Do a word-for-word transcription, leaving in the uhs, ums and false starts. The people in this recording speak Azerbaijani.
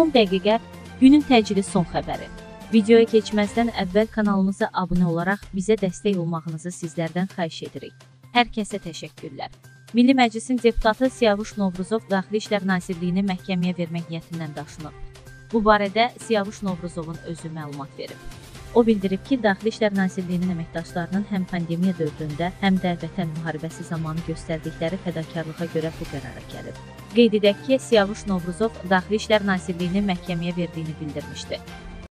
Son dəqiqə günün təcili son xəbəri. Videoya keçməzdən əvvəl kanalımıza abunə olaraq bizə dəstək olmağınızı sizlərdən xahiş edirik. Hər kəsə təşəkkürlər. Milli Məclisin deputatı Siyavuş Novruzov Daxili İşlər Nazirliyini məhkəməyə vermək niyyətindən daşınıb. Bu barədə Siyavuş Novruzovun özü məlumat verib. O bildirib ki, Daxili İşlər Nazirliyinin əməkdaşlarının həm pandemiya dövründə, həm də vətən müharibəsi zamanı göstərdikləri fədakarlığa görə bu qərara gəlib. Qeyd edək ki, Siyavuş Novruzov Daxili İşlər Nazirliyini məhkəməyə verdiyini bildirmişdi.